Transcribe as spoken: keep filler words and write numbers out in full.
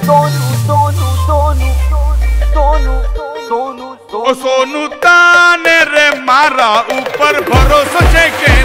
सोनू सोनू सोनू सोनू सोनू सोनू ताने रे मारा ऊपर भरोसा छे के